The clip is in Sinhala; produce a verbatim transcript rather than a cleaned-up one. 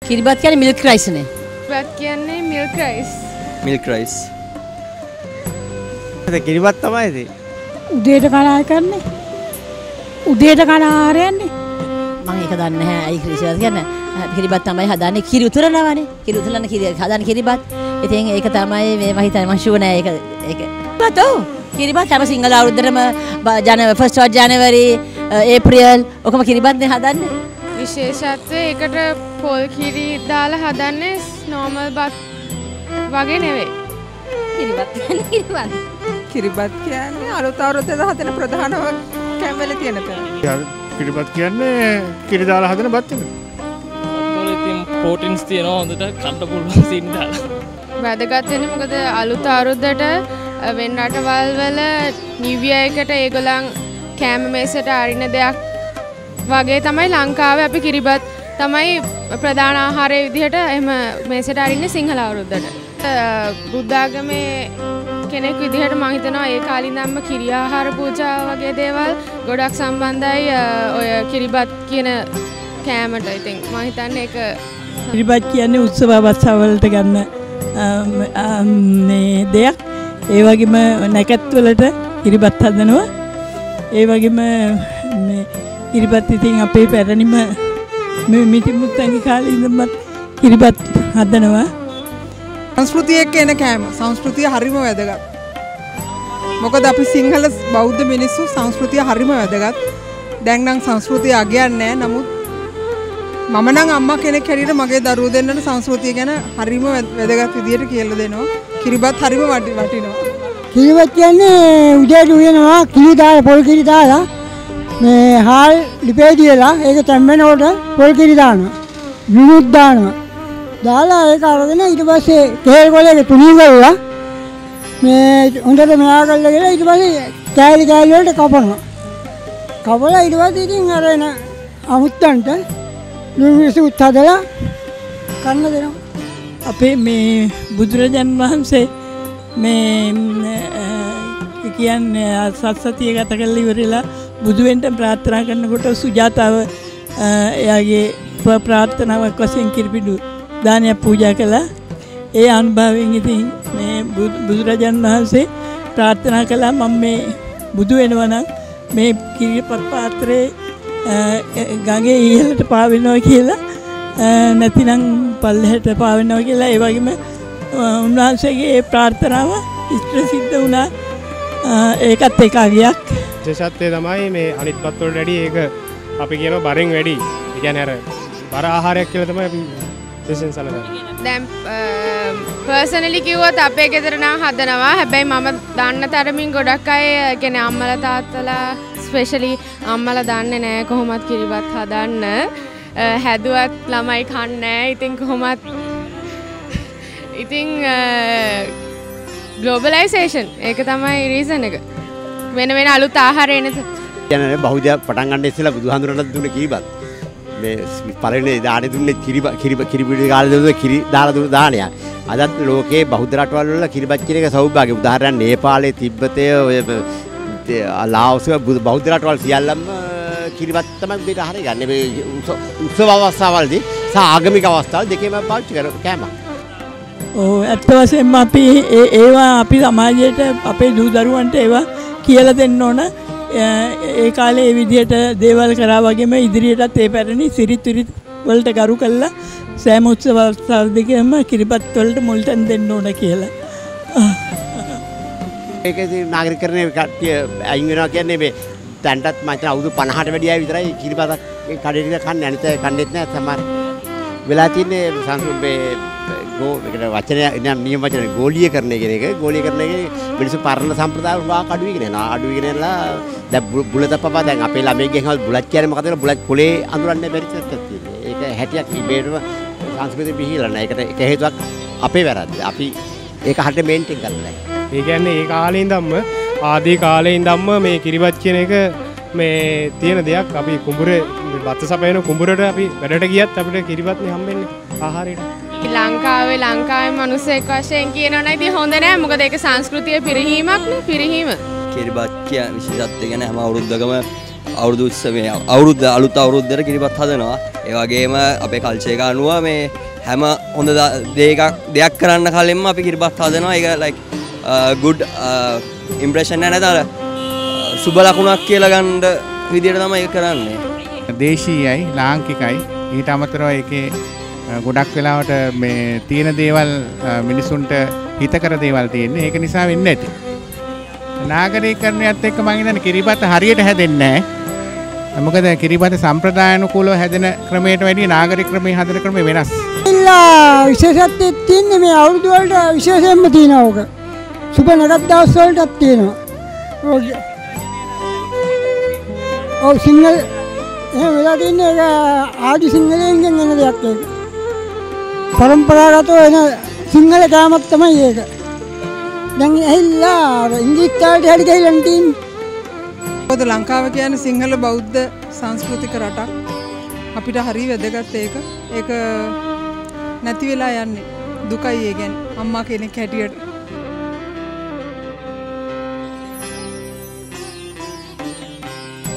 කිරිබත් කියන්නේ මිල්ක් රයිස් නේ. කිරිබත් කියන්නේ මිල්ක් රයිස්. Milk rice. ඒක කිරිබත් තමයි ඉතින්. උදේට කන ආය කරන්නේ. උදේට කන ආරයන්නේ. මම ඒක දන්නේ නැහැ. අයි කිරිබත් කියන්නේ කිරිබත් තමයි හදන්නේ. කිරි උතුරනවානේ. කිරි උතුරන කිරි හදන්නේ කිරිබත්. ඉතින් ඒක තමයි මේ මම හිතන්නේ මම ෂුවර් නෑ ඒක ඒක. බතෝ කිරිබත් හැම සිංහල අවුරුද්දටම ජන ෆස්ට් ඔෆ් ජනවරි ඒප්‍රිල් ඔකම කිරිබත් නේ හදන්නේ. විශේෂත්වය ඒකට පොල් කිරි දාලා හදන්නේ නෝමල් බත් වගේ නෙවෙයි. කිරිබත් කියන්නේ කිරිබත්. කිරිබත් කියන්නේ අලුත් අවුරුද්දට හදන ප්‍රධානම කැම්වල තියෙන තැන. කිරිබත් කියන්නේ කිරි දාලා හදන බත් එක. අතවල ඉතින් ප්‍රෝටීන්ස් තියෙනවා හොඳට කන්න පුළුවන් සීන් දාලා. වැදගත් වෙන්නේ මොකද අලුත් අවුරුද්දට වෙන රටවල් වල නිව් ඉයර් එකට ඒගොල්ලන් කෑම මේසෙට අරින දෙයක් වගේ තමයි ලංකාවේ අපි කිරිබත් තමයි ප්‍රධාන ආහාරය විදිහට එහෙම මේසෙට අරින්නේ සිංහල අවුරුද්දට. බුද්ධ ආගමේ කෙනෙක් විදිහට මම හිතනවා ඒ කාලේ ඉඳන්ම කිරි ආහාර පූජා වගේ දේවල් ගොඩක් සම්බන්ධයි ඔය කිරිබත් කියන කෑමට. ඉතින් මම හිතන්නේ ඒක කිරිබත් කියන්නේ උත්සව අවස්ථාවලට ගන්න මේ දෙයක්. ඒ වගේම නැකත් වලට කිරිබත් හදනවා. ඒ වගේම මේ කිරිබත් ඉතින් අපේ පැරණිම මේ මිටිමුත්තන්ගේ කාලේ ඉඳන්ම කිරිබත් හදනවා. සංස්කෘතිය එක්ක එන කෑම. සංස්කෘතිය හරිම වැදගත්. මොකද අපි සිංහල බෞද්ධ මිනිස්සු සංස්කෘතිය හරිම වැදගත්. දැන් නම් සංස්කෘතිය අගයන්නේ නැහැ. නමුත් මම නම් අම්මා කෙනෙක් හැටියට මගේ දරුවෝ දෙන්නට සංස්කෘතිය ගැන හරිම වැදගත් විදියට කියලා දෙනවා. කිරිබත් හරිම වටිනවා. කිරිබත් කියන්නේ උදේට උයනවා කිරි දාලා පොල් කිරි දාලා මේ හාල් ලිපේ දියලා ඒක තැම්බෙනකොට පොල් කිරි දානවා. විමුත් දානවා. දාලා ඒක අරගෙන ඊට පස්සේ තේල් කොලේ තුනී කරලා මේ හොඳට මෙහා කරලා ගිහලා ඊට පස්සේ කෑලි කෑලි වලට කපනවා. කපලා ඊට පස්සේ ඉතින් අර එන අමුත්තන්ට නිවිසු උත්තදලා කන්න දෙනවා. අපේ මේ බුදුරජාන් වහන්සේ මේ කියන්නේ සත්සතිය ගත කරලා ඉවරලා බුදු වෙන්න ප්‍රාර්ථනා කරනකොට සුජාතාව එයාගේ ප්‍රාර්ථනාවක් වශයෙන් කිරිපිඩු දානයක් පූජා කළා. ඒ අනුභවයෙන් ඉතින් මේ බුදුරජාන් වහන්සේ ප්‍රාර්ථනා කළා මම මේ බුදු වෙනවා නම් මේ කිරිපත් පාත්‍රේ ගඟේ ඉහළට පාවෙනවා කියලා නැතිනම් පල්ලෙහාට පාවෙනවා කියලා. ඒ වගේම උන්වහන්සේගේ ඒ ප්‍රාර්ථනාව ඉෂ්ට සිද්ධ වුණා. ඒකත් එක අගයක්. විශේෂත්වය තමයි මේ අනිත් පත් වලට වැඩි ඒක අපි කියනවා බරෙන් වැඩි. ඒ කියන්නේ අර බර ආහාරයක් කියලා තමයි අපි විශේෂයෙන් සැලකන්නේ. දැන් පර්සනලි කිව්වොත් අපේ ගෙදර නම් හදනවා. හැබැයි මම දන්න තරමින් ගොඩක් අය කියන්නේ අම්මලා තාත්තලා ස්පෙෂලි අම්මලා දන්නේ නැහැ කොහොමත් කිරිබත් හදන්න. හැදුවත් ළමයි කන්නේ නැහැ. ඉතින් කොහොමත් ඉතින් ග්ලෝබලයිසේෂන් ඒක තමයි රීසන් එක. වෙන වෙන අලුත් ආහාර එන කියන්නේ බහුජ පටන් ගන්න ඉස්සෙල්ලා බුදුහාඳුනට දුන්නේ කිරිබත්. මේ පළවෙනි දානේ දුන්නේ කිරිබත් කිරිබත් කිරිබිඩි කාලේ දුන්නේ කිරි දාලා දුන්න දානයක්. අදත් ලෝකේ බහුද රටවල් වල කිරිබත් කියන එක සෞභාග්‍ය. උදාහරණයක් නේපාලේ තිබ්බතේ ඔය ලාවුස් බෞද්ධ රටවල් සියල්ලම කිරිබත් තමයි දෙට ආහාරය ගන්න. මේ උත්සව අවස්ථාවල්දී සහ ආගමික අවස්ථාවල් දෙකේම පාවිච්චි කරන කෑමක්. ඔව් ඇත්ත වශයෙන්ම අපි ඒවා අපි සමාජයට අපේ දූ දරුවන්ට ඒවා කියලා දෙන්න ඕන. ඒ කාලේ ඒ විදිහට දේවල් කරා වගේම ඉදිරියටත් ඒ පැරණි සිරිත් විරිත් වලට ගරු කළා සෑම උත්සව අවස්ථාවකදීම කිරිබත් වලට මුල් තැන් දෙන්න ඕන කියලා. ඒකේ නාගරිකකරණය කට්ටිය අයින් වෙනවා කියන්නේ මේ දැන්ටත් මම හිතන අවුරුදු පනහට වැඩි අය විතරයි කිරිබතක් කඩේට කන්නේ. අනිත් අය කන්නේත් නැහැ. සමහර වෙලා තියෙන්නේ සංස්කෘතියේ ගෝ ඒකට වචනය නියම වචන ගෝලීයකරණය කියන එක. ගෝලීයකරණය කියන්නේ මිනිස්සු පරණ සම්ප්‍රදාය වා කඩුවීගෙන යනවා. අඩුවීගෙන යනවා. දැන් බුලත පපා දැන් අපේ ළමයිගෙන් හවල් බුලත් කියන්නේ මොකද කියලා බුලත් කොලේ අඳුරන්නේ බැරි තත්ත්වයක් තියෙනවා. ඒක හැටියක් ඉබේටම සංස්කෘතිය පිළිහිලා නැහැ. ඒකට එක හේතුවක් අපේ වැරද්ද. අපි ඒක හරියට මේන්ටේන් කරලා නැහැ. ඒ කියන්නේ ඒ කාලේ ඉඳන්ම ආදී කාලේ ඉඳන්ම මේ කිරිබත් කියන එක මේ තියෙන දෙයක්. අපි කුඹුරේ බත් සපයන කුඹුරට අපි වැඩට ගියත් අපිට කිරිබත් නේ හම්බෙන්නේ ආහාරයට. ලංකාවේ ලංකාවේ මිනිස්සෙක් වශයෙන් කියනවනේ ඉතින් හොඳ නෑ. මොකද ඒක සංස්කෘතිය පිරිහීමක් නේ පිරිහීම. කිරිබත් කියන විශේෂත්වය ගැන හැම අවුරුද්දකම අවුරුදු උත්සවයේ අවුරුද්ද අලුත් අවුරුද්දට කිරිබත් හදනවා. ඒ වගේම අපේ කල්චර් එක අනුව මේ හැම හොඳ දෙයක් දෙයක් කරන්න කලින්ම අපි කිරිබත් හදනවා. ඒක like good impression එක නේද? සුබ ලකුණක් කියලා ගන්න විදියට තමයි ඒක කරන්නේ. දේශීයයි ලාංකිකයි ඊට අමතරව ඒකේ ගොඩක් වෙලාවට මේ තියෙන දේවල් මිනිසුන්ට හිතකර දේවල් තියෙන්නේ. ඒක නිසා වෙන්නේ නැති. නාගරීකරණයත් එක්ක මම හිතන්නේ කිරිබත් හරියට හැදෙන්නේ නැහැ. මොකද කිරිබත් සම්ප්‍රදායානුකූලව හැදෙන ක්‍රමයට වැඩිය නාගරික ක්‍රමයේ හදන ක්‍රමය වෙනස්. ඉල්ලා විශේෂත්වයක් තියෙන්නේ මේ අවුරුදු වලට විශේෂයෙන්ම තියෙනවා ඕක. සුබ නරක දවස් වලටත් තියෙනවා. ඔව්. ඔව් සිංහල එහෙම වෙලා තින්නේ ඒක ආදි සිංහලෙන්ගෙන් එන දෙයක් ඒක. පරම්පරාගතව එන සිංහල කෑමක් තමයි ඒක. දැන් ඇහිලා ඉංග්‍රීසි තාලට හැරි ගිහින් තියෙන්නේ. මොකද ලංකාව කියන්නේ සිංහල බෞද්ධ සංස්කෘතික රටක්. අපිට හරි වැදගත් ඒක. ඒක නැති වෙලා යන්නේ. දුකයි ඒ කියන්නේ අම්මා කෙනෙක් හැටියට.